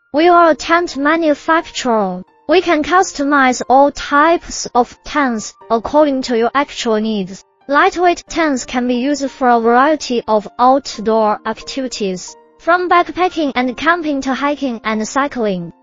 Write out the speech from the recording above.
We are a tent manufacturer. We can customize all types of tents according to your actual needs. Lightweight tents can be used for a variety of outdoor activities, from backpacking and camping to hiking and cycling.